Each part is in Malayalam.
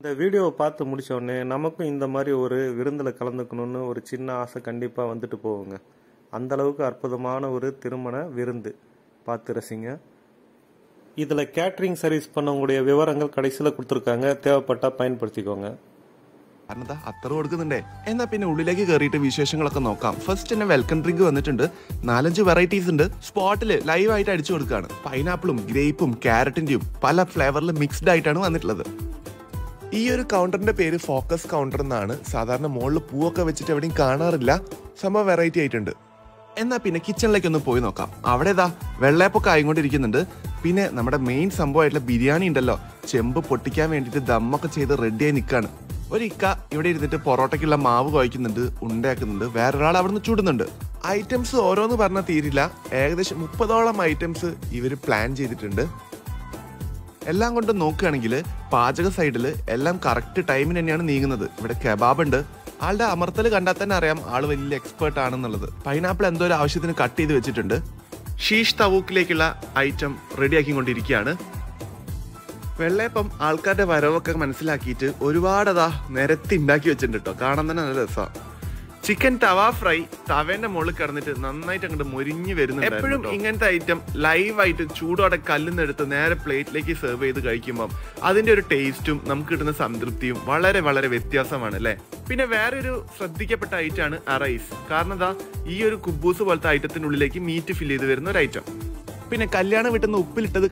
இந்த வீடியோவை பார்த்து முடிச்ச உடனே நமக்கும் இந்த மாதிரி ஒரு விருந்தில் கலந்துக்கணும்னு ஒரு சின்ன ஆசை கண்டிப்பாக வந்துட்டு போகுங்க. அந்த அளவுக்கு அற்புதமான ஒரு திருமண விருந்து பார்த்து ரசிங்க. இதில் கேட்ரிங் சர்வீஸ் பண்ணவங்களுடைய விவரங்கள் கடைசியில் கொடுத்துருக்காங்க, தேவைப்பட்டால் பயன்படுத்திக்கோங்க. അത്ര കൊടുക്കുന്നുണ്ടേ. എന്നാ പിന്നെ ഉള്ളിലേക്ക് കയറിയിട്ട് വിശേഷങ്ങളൊക്കെ നോക്കാം. ഫസ്റ്റ് തന്നെ വെൽക്കം ഡ്രിങ്ക് വന്നിട്ടുണ്ട്. 4-5 വെറൈറ്റീസ് ഉണ്ട്. സ്പോട്ടില് ലൈവായിട്ട് അടിച്ചു കൊടുക്കുകയാണ്. പൈനാപ്പിളും ഗ്രേപ്പും ക്യാരറ്റിന്റെയും പല ഫ്ലേവറിൽ മിക്സ്ഡ് ആയിട്ടാണ് വന്നിട്ടുള്ളത്. ഈ ഒരു കൗണ്ടറിന്റെ പേര് ഫോക്കസ് കൗണ്ടർ എന്നാണ്. സാധാരണ മുകളിൽ പൂവൊക്കെ വെച്ചിട്ട് എവിടെയും കാണാറില്ല. സംഭവം വെറൈറ്റി ആയിട്ടുണ്ട്. എന്നാ പിന്നെ കിച്ചണിലേക്ക് ഒന്ന് പോയി നോക്കാം. അവിടെ ഇതാ വെള്ളയപ്പൊക്കെ ആയിക്കൊണ്ടിരിക്കുന്നുണ്ട്. പിന്നെ നമ്മുടെ മെയിൻ സംഭവമായിട്ടുള്ള ബിരിയാണി ഉണ്ടല്ലോ, ചെമ്പ് പൊട്ടിക്കാൻ വേണ്ടിയിട്ട് ദമ്മൊക്കെ ചെയ്ത് റെഡിയായി നിൽക്കുകയാണ്. ഒരു ഇക്ക ഇവിടെ ഇരുന്നിട്ട് പൊറോട്ടയ്ക്കുള്ള മാവ് കുഴയ്ക്കുന്നുണ്ട്, ഉണ്ടയാക്കുന്നുണ്ട്. വേറൊരാൾ അവിടെ നിന്ന് ചൂടുന്നുണ്ട്. ഐറ്റംസ് ഓരോന്ന് പറഞ്ഞാൽ തീരില്ല. ഏകദേശം 30ഓളം ഐറ്റംസ് ഇവർ പ്ലാൻ ചെയ്തിട്ടുണ്ട്. എല്ലാം കൊണ്ട് നോക്കുകയാണെങ്കിൽ പാചക സൈഡിൽ എല്ലാം കറക്റ്റ് ടൈമിന് തന്നെയാണ് നീങ്ങുന്നത്. ഇവിടെ കെബാബ് ഉണ്ട്. ആളുടെ അമർത്തൽ കണ്ടാൽ തന്നെ അറിയാം ആള് വലിയ എക്സ്പേർട്ട് ആണെന്നുള്ളത്. പൈനാപ്പിൾ എന്തോ ഒരു ആവശ്യത്തിന് കട്ട് ചെയ്ത് വെച്ചിട്ടുണ്ട്. ഷീഷ് തവൂക്കിലേക്കുള്ള ഐറ്റം റെഡിയാക്കിക്കൊണ്ടിരിക്കുകയാണ്. വെള്ളയപ്പം ആൾക്കാരുടെ വരവൊക്കെ മനസ്സിലാക്കിയിട്ട് ഒരുപാട് അതാ നിരത്തി ഉണ്ടാക്കി വെച്ചിട്ടുണ്ട് കേട്ടോ. കാണാൻ തന്നെ നല്ല രസമാണ്. ചിക്കൻ തവ ഫ്രൈ തവേന്റെ മുകളിൽ കിടന്നിട്ട് നന്നായിട്ട് അങ്ങോട്ട് മൊരിഞ്ഞ് വരുന്നുണ്ട്. എപ്പോഴും ഇങ്ങനത്തെ ഐറ്റം ലൈവായിട്ട് ചൂടോടെ കല്ലിന്നെടുത്ത് നേരെ പ്ലേറ്റിലേക്ക് സെർവ് ചെയ്ത് കഴിക്കുമ്പോൾ അതിന്റെ ഒരു ടേസ്റ്റും നമുക്ക് കിട്ടുന്ന സംതൃപ്തിയും വളരെ വളരെ വ്യത്യാസമാണ് അല്ലേ. പിന്നെ വേറൊരു ശ്രദ്ധിക്കപ്പെട്ട ഐറ്റമാണ് അറൈസ്. കാരണം എന്താ, ഈ ഒരു കുബൂസ് പോലത്തെ ഐറ്റത്തിനുള്ളിലേക്ക് മീറ്റ് ഫില്ല് ചെയ്ത് വരുന്ന ഒരു ഐറ്റം. പിന്നെ കല്യാണം വിട്ടുന്ന ഉപ്പിലിട്ടത്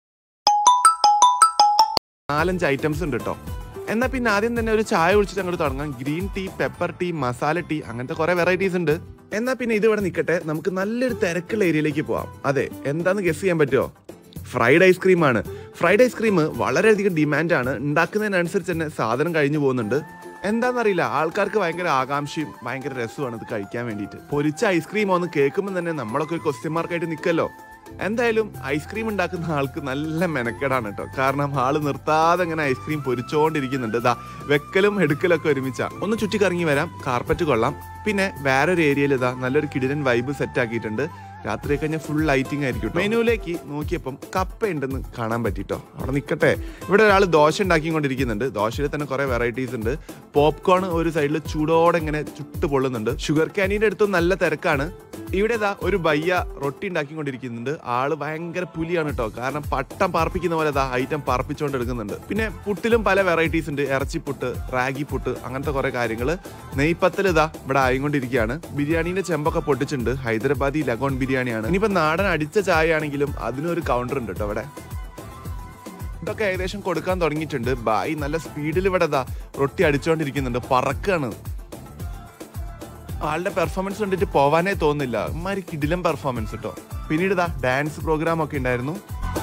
4-5 ഐറ്റംസ് ഉണ്ട് കേട്ടോ. എന്നാൽ പിന്നെ ആദ്യം തന്നെ ഒരു ചായ ഒഴിച്ചിട്ട് അങ്ങോട്ട് തുടങ്ങാം. Green tea, pepper tea, masala tea, അങ്ങനത്തെ കുറെ വെറൈറ്റീസ് ഉണ്ട്. എന്നാൽ പിന്നെ ഇത് ഇവിടെ നിൽക്കട്ടെ, നമുക്ക് നല്ലൊരു തിരക്കുള്ള ഏരിയയിലേക്ക് പോവാം. അതെ, എന്താന്ന് ഗസ് ചെയ്യാൻ പറ്റുമോ? ഫ്രൈഡ് ഐസ്ക്രീമാണ്. ഫ്രൈഡ് ഐസ്ക്രീം വളരെയധികം ഡിമാൻഡാണ്. ഉണ്ടാക്കുന്നതിനനുസരിച്ച് തന്നെ സാധനം കഴിഞ്ഞു പോകുന്നുണ്ട്. എന്താണെന്നറിയില്ല, ആൾക്കാർക്ക് ഭയങ്കര ആകാംക്ഷയും ഭയങ്കര രസമാണ് ഇത് കഴിക്കാൻ വേണ്ടിയിട്ട്. പൊരിച്ച ഐസ്ക്രീം ഒന്ന് കേൾക്കുമ്പോൾ തന്നെ നമ്മളൊക്കെ ഒരു ക്വസ്റ്റ്യൻ മാർക്കായിട്ട് നിൽക്കല്ലോ. എന്തായാലും ഐസ്ക്രീം ഉണ്ടാക്കുന്ന ആൾക്ക് നല്ല മെനക്കേടാണ് കേട്ടോ. കാരണം ആള് നിർത്താതെ ഇങ്ങനെ ഐസ്ക്രീം പൊരിച്ചോണ്ടിരിക്കുന്നുണ്ട്. ഇതാ വെക്കലും എടുക്കലൊക്കെ ഒരുമിച്ചാ. ഒന്ന് ചുറ്റിക്കറങ്ങി വരാം. കാർപ്പറ്റ് കൊള്ളാം. പിന്നെ വേറൊരു ഏരിയയിൽ ഇതാ നല്ലൊരു കിടിലൻ വൈബ് സെറ്റ് ആക്കിയിട്ടുണ്ട്. രാത്രി കഴിഞ്ഞാൽ ഫുൾ ലൈറ്റിംഗ് ആയിരിക്കും. മെനുവിലേക്ക് നോക്കിയപ്പം കപ്പ ഉണ്ടെന്ന് കാണാൻ പറ്റിട്ടോ. അവിടെ നിൽക്കട്ടെ. ഇവിടെ ഒരാൾ ദോശ ഉണ്ടാക്കിക്കൊണ്ടിരിക്കുന്നുണ്ട്. ദോശയിൽ തന്നെ കുറെ വെറൈറ്റീസ് ഉണ്ട്. പോപ്കോൺ ഒരു സൈഡിൽ ചൂടോടെ ഇങ്ങനെ ചുട്ട് പൊള്ളുന്നുണ്ട്. ഷുഗർ ക്യാനീൻ്റെ അടുത്തും നല്ല തിരക്കാണ്. ഇവിടെ ഇതാ ഒരു ബയ്യ റൊട്ടി ഉണ്ടാക്കിക്കൊണ്ടിരിക്കുന്നുണ്ട്. ആള് ഭയങ്കര പുലിയാണ് കേട്ടോ. കാരണം പട്ടം പാർപ്പിക്കുന്ന പോലെ ഇതാ ഐറ്റം പാർപ്പിച്ചുകൊണ്ട് എടുക്കുന്നുണ്ട്. പിന്നെ പുട്ടിലും പല വെറൈറ്റീസ് ഉണ്ട്. ഇറച്ചിപ്പുട്ട്, റാഗി പുട്ട്, അങ്ങനത്തെ കുറെ കാര്യങ്ങൾ. നെയ്പ്പത്തൽ ഇതാ ഇവിടെ ആയിക്കൊണ്ടിരിക്കുകയാണ്. ബിരിയാണീന്റെ ചെമ്പൊക്കെ പൊട്ടിച്ചിട്ടുണ്ട്. ഹൈദരാബാദി ലഗോൺ ബിരിയാണിയാണ്. ഇനിയിപ്പോ നാടൻ അടിച്ച ചായ ആണെങ്കിലും അതിനൊരു കൗണ്ടർ ഉണ്ട് കേട്ടോ അവിടെ. ഇതൊക്കെ ഏകദേശം കൊടുക്കാൻ തുടങ്ങിയിട്ടുണ്ട്. ബായി നല്ല സ്പീഡിൽ ഇവിടെ ഇതാ റൊട്ടി അടിച്ചുകൊണ്ടിരിക്കുന്നുണ്ട്. പറക്കാണ്. ആളുടെ പെർഫോമൻസ് കണ്ടിട്ട് പോവാനേ തോന്നില്ല. അമ്മാതിരി കിടിലം പെർഫോമൻസ് കേട്ടോ. പിന്നീട് ഇതാ ഡാൻസ് പ്രോഗ്രാം ഒക്കെ ഉണ്ടായിരുന്നു.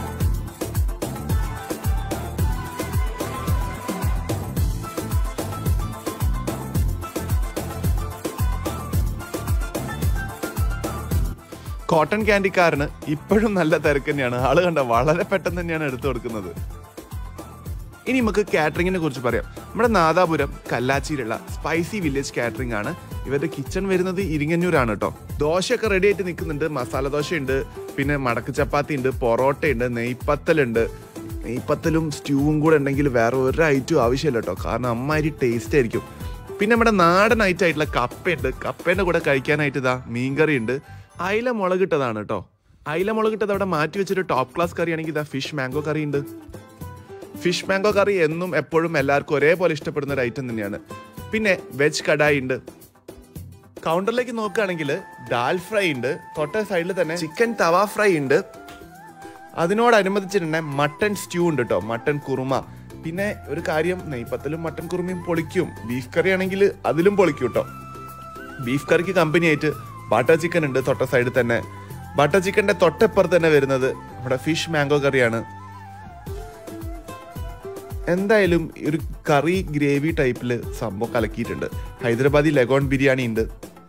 കോട്ടൺ ക്യാൻഡിക്കാരന് ഇപ്പോഴും നല്ല തിരക്ക് തന്നെയാണ്. ആള് കണ്ട വളരെ പെട്ടെന്ന് തന്നെയാണ് എടുത്തു കൊടുക്കുന്നത്. ഇനി നമുക്ക് കാറ്ററിങ്ങിനെ കുറിച്ച് പറയാം. നമ്മുടെ നാദാപുരം കല്ലാച്ചിയിലുള്ള സ്പൈസി വില്ലേജ് കാറ്ററിംഗ് ആണ്. ഇവരുടെ കിച്ചൺ വരുന്നത് ഇരിങ്ങന്നൂരാണ് കേട്ടോ. ദോശയൊക്കെ റെഡി ആയിട്ട് നിൽക്കുന്നുണ്ട്. മസാല ദോശയുണ്ട്, പിന്നെ മടക്ക് ചപ്പാത്തി ഉണ്ട്, പൊറോട്ടയുണ്ട്, നെയ്പ്പത്തലുണ്ട്. നെയ്പ്പത്തലും സ്റ്റ്യൂവും കൂടെ ഉണ്ടെങ്കിൽ വേറെ ഒരു ഐറ്റവും ആവശ്യമില്ല കേട്ടോ. കാരണം അമ്മാതിരി ടേസ്റ്റ് ആയിരിക്കും. പിന്നെ നമ്മുടെ നാടൻ ഐറ്റം ആയിട്ടുള്ള കപ്പയുണ്ട്. കപ്പേൻ്റെ കൂടെ കഴിക്കാനായിട്ട് ഇതാ മീൻകറി ഉണ്ട്. അയില മുളകിട്ടതാണ് കേട്ടോ. അയില മുളകിട്ടത് അവിടെ മാറ്റി വെച്ചിട്ട് ടോപ്പ് ക്ലാസ് കറി ആണെങ്കിൽ ഇതാ ഫിഷ് മാംഗോ കറി ഉണ്ട്. ഫിഷ് മാംഗോ കറി എന്നും എപ്പോഴും എല്ലാവർക്കും ഒരേപോലെ ഇഷ്ടപ്പെടുന്ന ഒരു ഐറ്റം തന്നെയാണ്. പിന്നെ വെജ് കടായി ഉണ്ട്. കൗണ്ടറിലേക്ക് നോക്കുകയാണെങ്കിൽ ദാൽ ഫ്രൈ ഉണ്ട്. തൊട്ട സൈഡിൽ തന്നെ ചിക്കൻ തവ ഫ്രൈ ഉണ്ട്. അതിനോടനുബന്ധിച്ചിട്ടുണ്ടെ മട്ടൺ സ്റ്റ്യൂ ഉണ്ട് കേട്ടോ, മട്ടൺ കുറുമ. പിന്നെ ഒരു കാര്യം, നെയ്പ്പത്തലും മട്ടൺ കുറുമയും പൊളിക്കും. ബീഫ് കറി ആണെങ്കിൽ അതിലും പൊളിക്കും കേട്ടോ. ബീഫ് കറിക്ക് കമ്പനി ആയിട്ട് ബട്ടർ ചിക്കൻ ഉണ്ട് തൊട്ട സൈഡിൽ തന്നെ. ബട്ടർ ചിക്കൻ്റെ തൊട്ടപ്പുറത്ത് തന്നെ വരുന്നത് നമ്മുടെ ഫിഷ് മാംഗോ കറിയാണ്. എന്തായാലും ഒരു കറി ഗ്രേവി ടൈപ്പിൽ സംഭവം കലക്കിയിട്ടുണ്ട്. ഹൈദരാബാദി ലഗോൺ ബിരിയാണി ഉണ്ട്.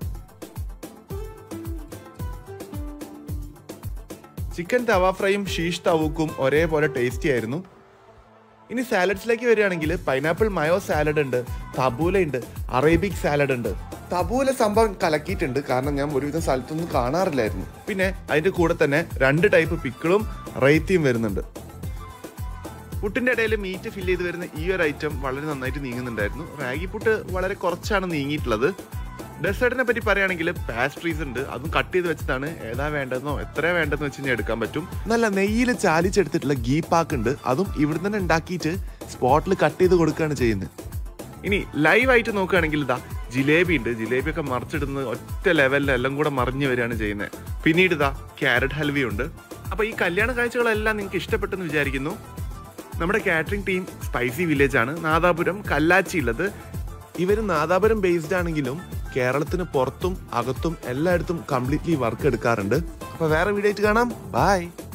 ചിക്കൻ തവ ഫ്രൈയും ഷീഷ് തവൂക്കും ഒരേപോലെ ടേസ്റ്റി ആയിരുന്നു. ഇനി സാലഡ്സിലേക്ക് വരികയാണെങ്കിൽ പൈനാപ്പിൾ മയോ സാലഡ് ഉണ്ട്, തബൂല ഉണ്ട്, അറേബിക് സാലഡ് ഉണ്ട്. തബൂല സംഭവം കലക്കിയിട്ടുണ്ട്. കാരണം ഞാൻ ഒരുവിധം സ്ഥലത്തൊന്നും കാണാറില്ലായിരുന്നു. പിന്നെ അതിന്റെ കൂടെ തന്നെ 2 ടൈപ്പ് പിക്കിളും റൈത്തിയും വരുന്നുണ്ട്. പുട്ടിന്റെ ഇടയിൽ മീറ്റ് ഫില്ല് ചെയ്ത് വരുന്ന ഈ ഒരു ഐറ്റം വളരെ നന്നായിട്ട് നീങ്ങുന്നുണ്ടായിരുന്നു. റാഗി പുട്ട് വളരെ കുറച്ചാണ് നീങ്ങിയിട്ടുള്ളത്. ഡെസേർട്ടിനെ പറ്റി പറയുകയാണെങ്കിൽ പാസ്ട്രീസ് ഉണ്ട്. അതും കട്ട് ചെയ്ത് വെച്ചിട്ടാണ്. ഏതാ വേണ്ടതെന്നോ എത്രയാ വേണ്ടതെന്ന് വെച്ച് കഴിഞ്ഞാൽ എടുക്കാൻ പറ്റും. നല്ല നെയ്യിൽ ചാലിച്ചെടുത്തിട്ടുള്ള ഗീ പാക്ക് ഉണ്ട്. അതും ഇവിടെ തന്നെ ഉണ്ടാക്കിയിട്ട് സ്പോട്ടിൽ കട്ട് ചെയ്ത് കൊടുക്കുകയാണ് ചെയ്യുന്നത്. ഇനി ലൈവായിട്ട് നോക്കുകയാണെങ്കിൽ ഇതാ ജിലേബി ഉണ്ട്. ജിലേബിയൊക്കെ മറിച്ചിടുന്നത് ഒറ്റ ലെവലിൽ എല്ലാം കൂടെ മറിഞ്ഞു വരികയാണ് ചെയ്യുന്നത്. പിന്നീട് ഇതാ ക്യാരറ്റ് ഹൽവയുണ്ട്. അപ്പോൾ ഈ കല്യാണ കാഴ്ചകളെല്ലാം നിങ്ങൾക്ക് ഇഷ്ടപ്പെട്ടെന്ന് വിചാരിക്കുന്നു. നമ്മുടെ കാറ്ററിംഗ് ടീം സ്പൈസി വില്ലേജ് ആണ്, നാദാപുരം കല്ലാച്ചി ഉള്ളത്. ഇവർ നാദാപുരം ബേസ്ഡ് ആണെങ്കിലും കേരളത്തിന് പുറത്തും അകത്തും എല്ലായിടത്തും കംപ്ലീറ്റ്ലി വർക്ക് എടുക്കാറുണ്ട്. അപ്പോൾ വേറെ വീഡിയോ ആയിട്ട് കാണാം. ബൈ.